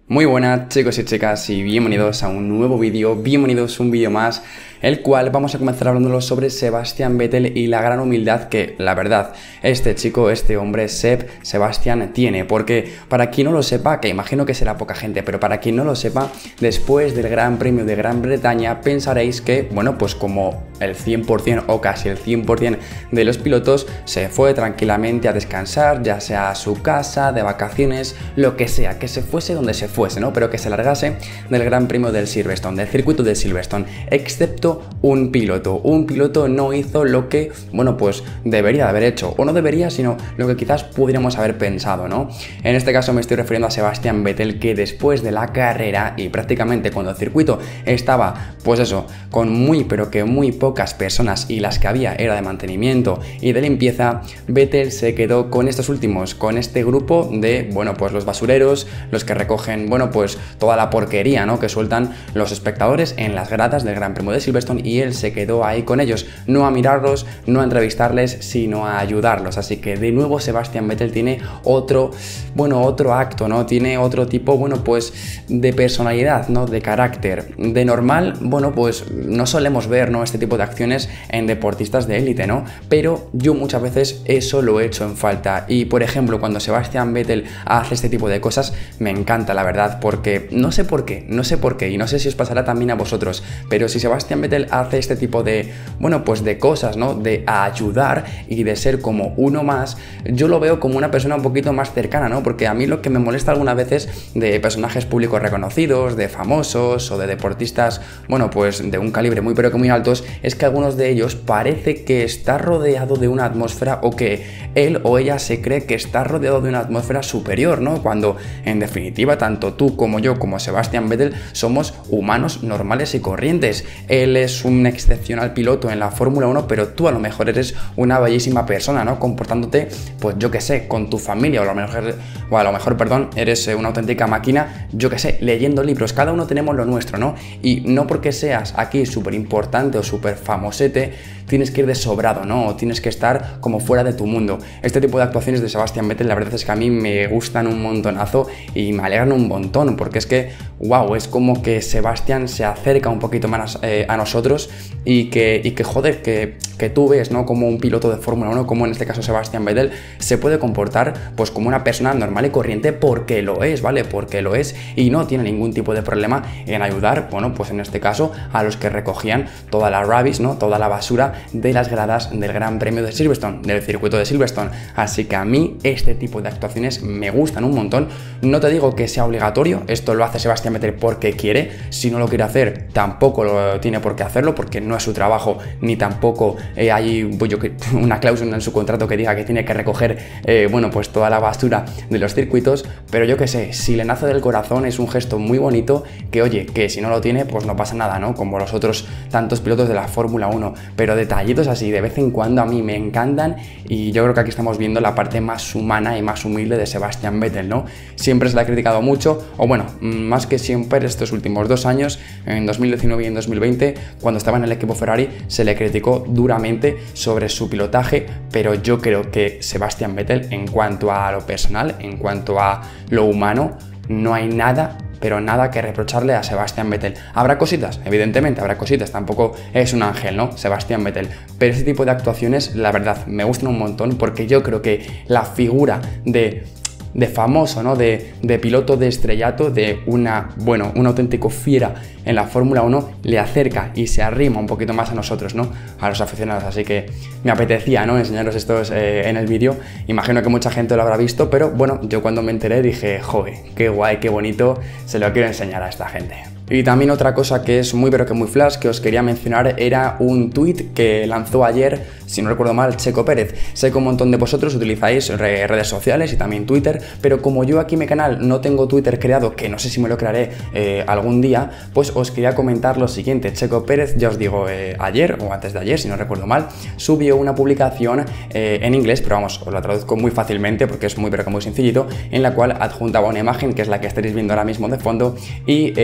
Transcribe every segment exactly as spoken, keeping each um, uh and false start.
Muy buenas chicos y chicas y bienvenidos a un nuevo vídeo, bienvenidos a un vídeo más, el cual vamos a comenzar hablándolo sobre Sebastian Vettel y la gran humildad que, la verdad, este chico, este hombre, Seb, Sebastian, tiene. Porque para quien no lo sepa, que imagino que será poca gente, pero para quien no lo sepa, después del Gran Premio de Gran Bretaña pensaréis que, bueno, pues como el cien por cien o casi el cien por cien de los pilotos se fue tranquilamente a descansar, ya sea a su casa, de vacaciones, lo que sea, que se fuese donde se fuese, ¿no? Pero que se largase del Gran Premio del Silverstone, del circuito de Silverstone, excepto un piloto. Un piloto no hizo lo que, bueno, pues debería de haber hecho, o no debería, sino lo que quizás pudiéramos haber pensado, ¿no? En este caso me estoy refiriendo a Sebastian Vettel, que después de la carrera y prácticamente cuando el circuito estaba, pues eso, con muy pero que muy pocas personas y las que había era de mantenimiento y de limpieza, Vettel se quedó con estos últimos, con este grupo de, bueno, pues los basureros, los que recogen, bueno, pues toda la porquería, ¿no?, que sueltan los espectadores en las gradas del Gran Premio de Silverstone, y él se quedó ahí con ellos, no a mirarlos, no a entrevistarles, sino a ayudarlos. Así que de nuevo Sebastian Vettel tiene otro, bueno, otro acto, ¿no? Tiene otro tipo, bueno, pues de personalidad, ¿no?, de carácter. De normal, bueno, pues no solemos ver, ¿no?, este tipo de acciones en deportistas de élite, ¿no? Pero yo muchas veces eso lo he hecho en falta. Y por ejemplo, cuando Sebastian Vettel hace este tipo de cosas, me encanta, la verdad, porque no sé por qué, no sé por qué, y no sé si os pasará también a vosotros, pero si Sebastian Vettel hace este tipo de, bueno, pues de cosas, ¿no?, de ayudar y de ser como uno más, yo lo veo como una persona un poquito más cercana, ¿no? Porque a mí lo que me molesta algunas veces de personajes públicos reconocidos, de famosos o de deportistas, bueno, pues de un calibre muy pero que muy altos, es que algunos de ellos parece que está rodeado de una atmósfera, o que él o ella se cree que está rodeado de una atmósfera superior, ¿no? Cuando en definitiva tanto tú como yo, como Sebastian Vettel, somos humanos normales y corrientes. Él es un excepcional piloto en la Fórmula uno, pero tú a lo mejor eres una bellísima persona, ¿no?, comportándote, pues yo que sé, con tu familia, o a lo mejor, o a lo mejor, perdón, eres una auténtica máquina, yo que sé, leyendo libros. Cada uno tenemos lo nuestro, ¿no? Y no porque seas aquí súper importante o súper famosete, tienes que ir de sobrado, ¿no? O tienes que estar como fuera de tu mundo. Este tipo de actuaciones de Sebastian Vettel, la verdad es que a mí me gustan un montonazo y me alegran un montón, porque es que, wow, es como que Sebastian se acerca un poquito más eh, a nosotros y que, y que joder, que, que tú ves, ¿no?, como un piloto de Fórmula uno, como en este caso Sebastian Vettel, se puede comportar pues como una persona normal y corriente, porque lo es, ¿vale? Porque lo es, y no tiene ningún tipo de problema en ayudar, bueno, pues en este caso a los que recogían toda la rubbish, ¿no?, toda la basura de las gradas del Gran Premio de Silverstone, del circuito de Silverstone. Así que a mí este tipo de actuaciones me gustan un montón. No te digo que sea obligatorio, esto lo hace Sebastian Vettel porque quiere. Si no lo quiere hacer, tampoco lo tiene por qué hacerlo, porque no es su trabajo, ni tampoco eh, hay pues yo, una cláusula en su contrato que diga que tiene que recoger eh, bueno, pues toda la basura de los circuitos. Pero yo que sé, si le nace del corazón, es un gesto muy bonito, que oye, que si no lo tiene, pues no pasa nada, ¿no?, como los otros tantos pilotos de la Fórmula uno. Pero detallitos así de vez en cuando a mí me encantan, y yo creo que aquí estamos viendo la parte más humana y más humilde de Sebastian Vettel, ¿no? Siempre se le ha criticado mucho, o bueno, más que siempre, estos últimos dos años, en dos mil diecinueve y en dos mil veinte, cuando estaba en el equipo Ferrari, se le criticó duramente sobre su pilotaje, pero yo creo que Sebastian Vettel, en cuanto a lo personal, en cuanto a lo humano, no hay nada, pero nada que reprocharle a Sebastian Vettel. Habrá cositas, evidentemente, habrá cositas, tampoco es un ángel, ¿no?, Sebastian Vettel, pero este tipo de actuaciones, la verdad, me gustan un montón, porque yo creo que la figura de... de famoso, ¿no?, de, de piloto de estrellato, de una, bueno, un auténtico fiera en la Fórmula uno, le acerca y se arrima un poquito más a nosotros, ¿no?, a los aficionados. Así que me apetecía, ¿no?, enseñaros estos eh, en el vídeo. Imagino que mucha gente lo habrá visto, pero bueno, yo cuando me enteré dije, joder, qué guay, qué bonito, se lo quiero enseñar a esta gente. Y también otra cosa que es muy pero que muy flash, que os quería mencionar, era un tweet que lanzó ayer, si no recuerdo mal, Checo Pérez. Sé que un montón de vosotros utilizáis re redes sociales y también Twitter, pero como yo aquí en mi canal no tengo Twitter creado, que no sé si me lo crearé eh, algún día, pues os quería comentar lo siguiente. Checo Pérez, ya os digo, eh, ayer o antes de ayer, si no recuerdo mal, subió una publicación eh, en inglés, pero vamos, os la traduzco muy fácilmente porque es muy pero que muy sencillito, en la cual adjuntaba una imagen, que es la que estaréis viendo ahora mismo de fondo, y eh, su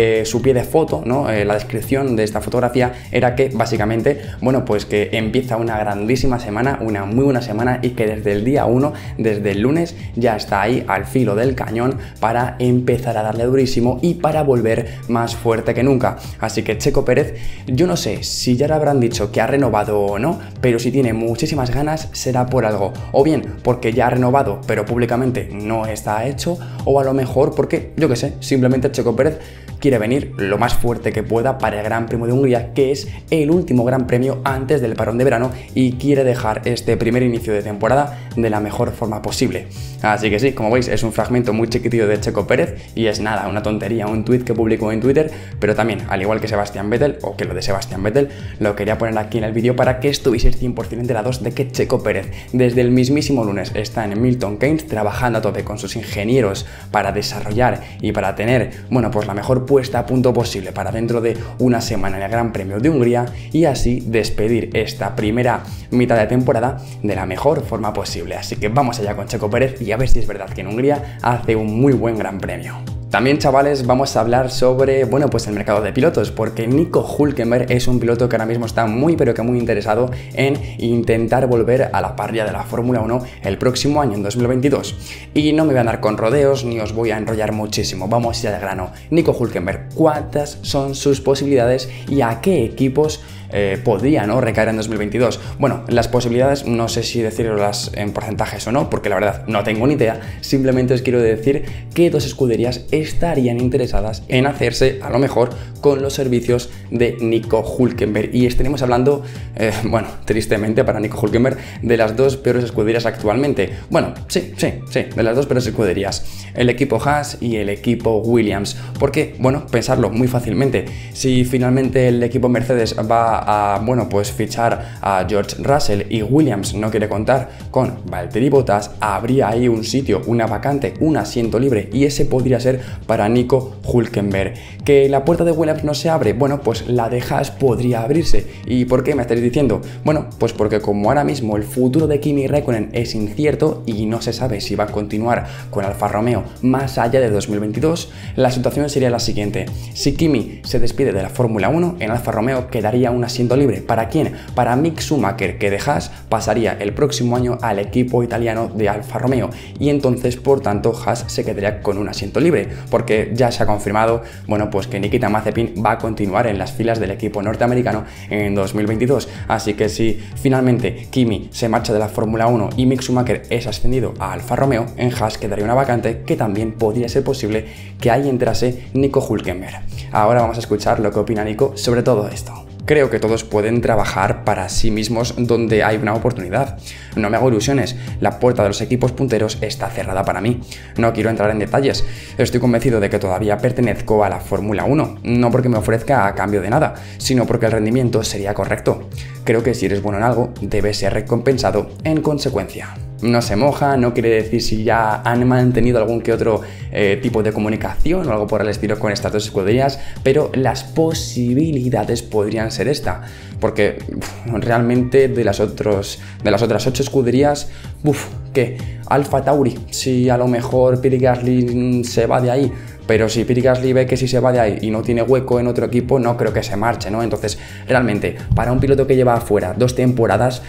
pie de foto, ¿no? Eh, la descripción de esta fotografía era que básicamente, bueno, pues que empieza una grandísima semana, una muy buena semana y que desde el día uno, desde el lunes, ya está ahí al filo del cañón para empezar a darle durísimo y para volver más fuerte que nunca. Así que Checo Pérez, yo no sé si ya le habrán dicho que ha renovado o no, pero si tiene muchísimas ganas será por algo, o bien porque ya ha renovado pero públicamente no está hecho, o a lo mejor porque, yo que sé, simplemente Checo Pérez quiere venir lo más fuerte que pueda para el Gran Premio de Hungría, que es el último Gran Premio antes del parón de verano, y quiere dejar este primer inicio de temporada de la mejor forma posible. Así que sí, como veis, es un fragmento muy chiquitito de Checo Pérez y es nada, una tontería, un tweet que publicó en Twitter, pero también, al igual que Sebastian Vettel, o que lo de Sebastian Vettel, lo quería poner aquí en el vídeo para que estuvieseis cien por cien enterados de que Checo Pérez, desde el mismísimo lunes, está en Milton Keynes trabajando a tope con sus ingenieros para desarrollar y para tener, bueno, pues la mejor puesta a punto posible para dentro de una semana en el Gran Premio de Hungría, y así despedir esta primera mitad de temporada de la mejor forma posible. Así que vamos allá con Checo Pérez y a ver si es verdad que en Hungría hace un muy buen Gran Premio. También, chavales, vamos a hablar sobre, bueno, pues el mercado de pilotos, porque Nico Hülkenberg es un piloto que ahora mismo está muy pero que muy interesado en intentar volver a la parrilla de la Fórmula uno el próximo año, en dos mil veintidós. Y no me voy a andar con rodeos ni os voy a enrollar muchísimo, vamos ya de grano. Nico Hülkenberg, ¿cuántas son sus posibilidades y a qué equipos Eh, podría, ¿no?, recaer en dos mil veintidós? Bueno, las posibilidades no sé si decirlas en porcentajes o no, porque la verdad no tengo ni idea. Simplemente os quiero decir que dos escuderías estarían interesadas en hacerse a lo mejor con los servicios de Nico Hülkenberg, y estaremos hablando, eh, bueno, tristemente para Nico Hülkenberg, de las dos peores escuderías actualmente. Bueno, sí, sí, sí, de las dos peores escuderías, el equipo Haas y el equipo Williams. Porque, bueno, pensarlo muy fácilmente, si finalmente el equipo Mercedes va a, bueno, pues fichar a George Russell y Williams no quiere contar con Valtteri Bottas, habría ahí un sitio, una vacante, un asiento libre, y ese podría ser para Nico Hülkenberg. ¿Que la puerta de Williams no se abre? Bueno, pues la de Haas podría abrirse. ¿Y por qué me estáis diciendo? Bueno, pues porque como ahora mismo el futuro de Kimi Räikkönen es incierto y no se sabe si va a continuar con Alfa Romeo más allá de dos mil veintidós, la situación sería la siguiente: si Kimi se despide de la Fórmula uno, en Alfa Romeo quedaría una asiento libre. ¿Para quién? Para Mick Schumacher, que de Haas pasaría el próximo año al equipo italiano de Alfa Romeo, y entonces por tanto Haas se quedaría con un asiento libre, porque ya se ha confirmado, bueno, pues que Nikita Mazepin va a continuar en las filas del equipo norteamericano en dos mil veintidós. Así que si finalmente Kimi se marcha de la Fórmula uno y Mick Schumacher es ascendido a Alfa Romeo, en Haas quedaría una vacante que también podría ser posible que ahí entrase Nico Hülkenberg. Ahora vamos a escuchar lo que opina Nico sobre todo esto. Creo que todos pueden trabajar para sí mismos donde hay una oportunidad. No me hago ilusiones, la puerta de los equipos punteros está cerrada para mí. No quiero entrar en detalles, estoy convencido de que todavía pertenezco a la Fórmula uno, no porque me ofrezca a cambio de nada, sino porque el rendimiento sería correcto. Creo que si eres bueno en algo, debes ser recompensado en consecuencia. No se moja, no quiere decir si ya han mantenido algún que otro eh, tipo de comunicación o algo por el estilo con estas dos escuderías, pero las posibilidades podrían ser esta, porque uf, realmente de las, otros, de las otras ocho escuderías, uff, ¿qué? Alfa Tauri, si a lo mejor Pierre Gasly se va de ahí, pero si Pierre Gasly ve que si se va de ahí y no tiene hueco en otro equipo, no creo que se marche, ¿no? Entonces, realmente, para un piloto que lleva afuera dos temporadas,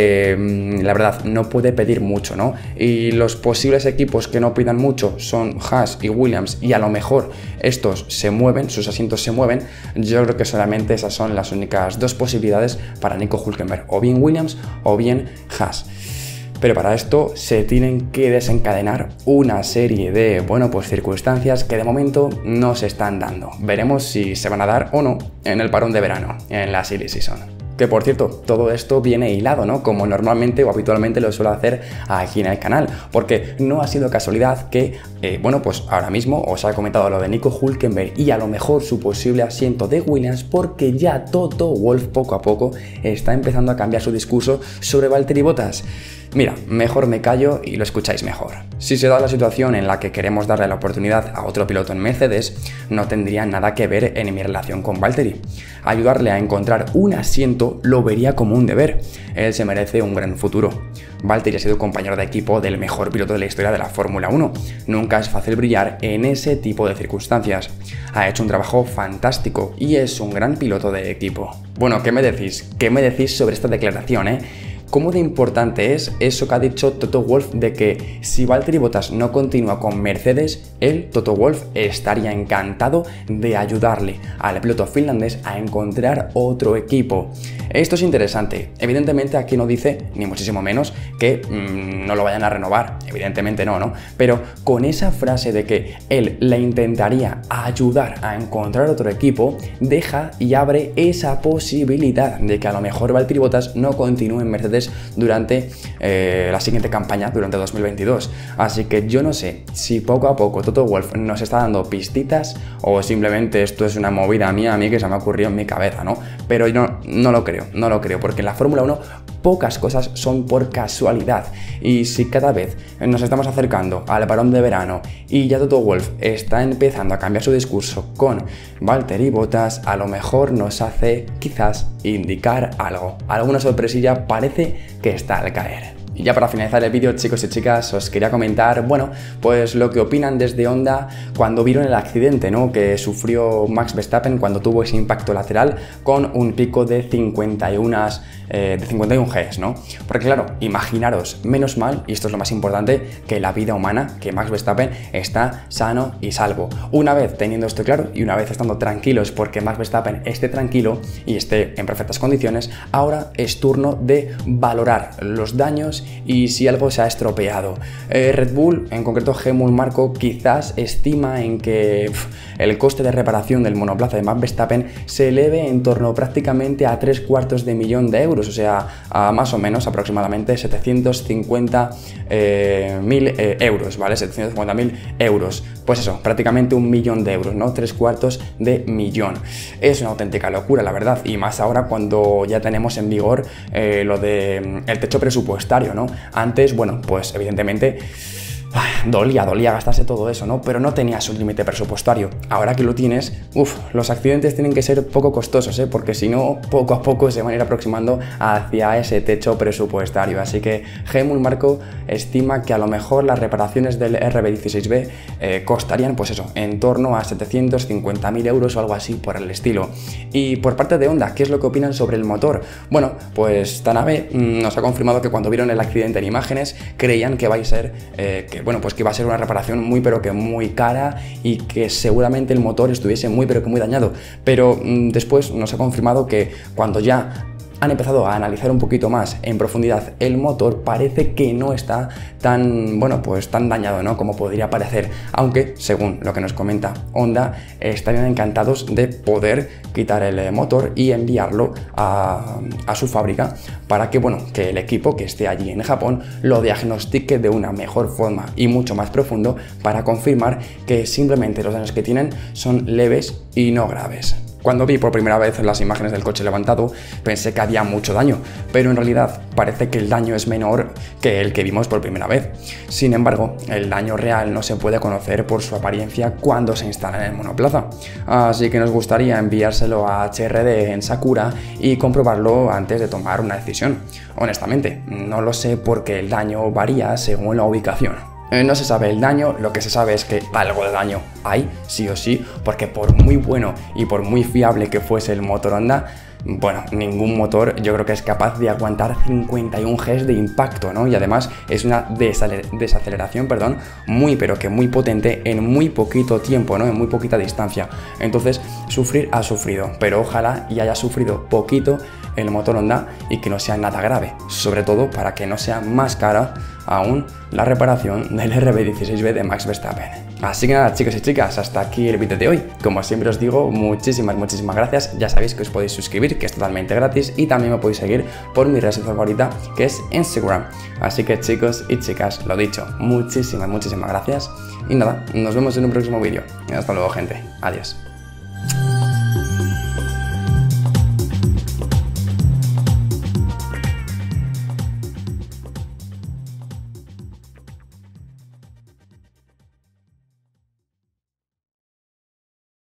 eh, la verdad, no puede pedir mucho, ¿no? Y los posibles equipos que no pidan mucho son Haas y Williams, y a lo mejor estos se mueven, sus asientos se mueven. Yo creo que solamente esas son las únicas dos posibilidades para Nico Hülkenberg, o bien Williams o bien Haas. Pero para esto se tienen que desencadenar una serie de, bueno, pues circunstancias que de momento no se están dando. Veremos si se van a dar o no en el parón de verano, en la silly season. Que por cierto, todo esto viene hilado, ¿no? Como normalmente o habitualmente lo suelo hacer aquí en el canal, porque no ha sido casualidad que, eh, bueno, pues ahora mismo os he comentado lo de Nico Hülkenberg y a lo mejor su posible asiento de Williams, porque ya Toto Wolff poco a poco está empezando a cambiar su discurso sobre Valtteri Bottas. Mira, mejor me callo y lo escucháis mejor. Si se da la situación en la que queremos darle la oportunidad a otro piloto en Mercedes, no tendría nada que ver en mi relación con Valtteri. Ayudarle a encontrar un asiento piloto lo vería como un deber. Él se merece un gran futuro. Valtteri ha sido compañero de equipo del mejor piloto de la historia de la Fórmula uno. Nunca es fácil brillar en ese tipo de circunstancias. Ha hecho un trabajo fantástico y es un gran piloto de equipo. Bueno, ¿qué me decís? ¿Qué me decís sobre esta declaración, eh? ¿Cómo de importante es eso que ha dicho Toto Wolff de que si Valtteri Bottas no continúa con Mercedes, él, Toto Wolff, estaría encantado de ayudarle al piloto finlandés a encontrar otro equipo? Esto es interesante. Evidentemente aquí no dice, ni muchísimo menos, que mmm, no lo vayan a renovar. Evidentemente no, ¿no? Pero con esa frase de que él le intentaría ayudar a encontrar otro equipo, deja y abre esa posibilidad de que a lo mejor Valtteri Bottas no continúe en Mercedes durante eh, la siguiente campaña, durante dos mil veintidós. Así que yo no sé si poco a poco Toto Wolff nos está dando pistitas o simplemente esto es una movida mía a mí que se me ha ocurrido en mi cabeza, ¿no? Pero yo no, no lo creo, no lo creo, porque en la Fórmula uno pocas cosas son por casualidad. Y si cada vez nos estamos acercando al parón de verano y ya Toto Wolff está empezando a cambiar su discurso con Valtteri Bottas, a lo mejor nos hace quizás indicar algo. Alguna sorpresilla parece que está al caer. Y ya para finalizar el vídeo, chicos y chicas, os quería comentar, bueno, pues lo que opinan desde Honda cuando vieron el accidente, ¿no?, que sufrió Max Verstappen cuando tuvo ese impacto lateral con un pico de cincuenta y uno eh, de cincuenta y uno Gs, ¿no? Porque claro, imaginaros, menos mal, y esto es lo más importante, que la vida humana, que Max Verstappen está sano y salvo. Una vez teniendo esto claro y una vez estando tranquilos porque Max Verstappen esté tranquilo y esté en perfectas condiciones, ahora es turno de valorar los daños y si algo se ha estropeado. Eh, Red Bull, en concreto Helmut Marko, quizás estima en que pff, el coste de reparación del monoplaza de Max Verstappen se eleve en torno prácticamente a tres cuartos de millón de euros, o sea, a más o menos aproximadamente setecientos cincuenta mil eh, eh, euros, ¿vale? setecientos cincuenta mil euros. Pues eso, prácticamente un millón de euros, ¿no? Tres cuartos de millón. Es una auténtica locura, la verdad, y más ahora cuando ya tenemos en vigor eh, lo de el techo presupuestario, ¿no? Antes, bueno, pues evidentemente dolía, dolía gastarse todo eso, ¿no? Pero no tenías un límite presupuestario. Ahora que lo tienes, uff, los accidentes tienen que ser poco costosos, ¿eh? Porque si no, poco a poco se van a ir aproximando hacia ese techo presupuestario. Así que Helmut Marko estima que a lo mejor las reparaciones del R B dieciséis B eh, costarían, pues eso, en torno a setecientos cincuenta mil euros o algo así por el estilo. Y por parte de Honda, ¿qué es lo que opinan sobre el motor? Bueno, pues Tanabe mmm, nos ha confirmado que cuando vieron el accidente en imágenes creían que va a ser, eh, que bueno, pues que iba a ser una reparación muy pero que muy cara y que seguramente el motor estuviese muy pero que muy dañado, pero mmm, después nos ha confirmado que cuando ya han empezado a analizar un poquito más en profundidad el motor, parece que no está tan, bueno, pues tan dañado, ¿no?, como podría parecer, aunque según lo que nos comenta Honda, estarían encantados de poder quitar el motor y enviarlo a, a su fábrica para que, bueno, que el equipo que esté allí en Japón lo diagnostique de una mejor forma y mucho más profundo para confirmar que simplemente los daños que tienen son leves y no graves. Cuando vi por primera vez las imágenes del coche levantado, pensé que había mucho daño, pero en realidad parece que el daño es menor que el que vimos por primera vez. Sin embargo, el daño real no se puede conocer por su apariencia cuando se instala en el monoplaza. Así que nos gustaría enviárselo a H R D en Sakura y comprobarlo antes de tomar una decisión. Honestamente, no lo sé porque el daño varía según la ubicación. Eh, no se sabe el daño, lo que se sabe es que algo de daño hay, sí o sí, porque por muy bueno y por muy fiable que fuese el motor Honda, bueno, ningún motor yo creo que es capaz de aguantar cincuenta y uno Gs de impacto, ¿no? Y además es una desaceleración, perdón, muy pero que muy potente en muy poquito tiempo, ¿no? En muy poquita distancia. Entonces, sufrir ha sufrido, pero ojalá y haya sufrido poquito el motor Honda y que no sea nada grave, sobre todo para que no sea más cara aún la reparación del R B dieciséis B de Max Verstappen. Así que nada, chicos y chicas, hasta aquí el vídeo de hoy. Como siempre os digo, muchísimas, muchísimas gracias. Ya sabéis que os podéis suscribir, que es totalmente gratis, y también me podéis seguir por mi red social favorita, que es Instagram. Así que chicos y chicas, lo dicho, muchísimas, muchísimas gracias. Y nada, nos vemos en un próximo vídeo. Hasta luego, gente. Adiós.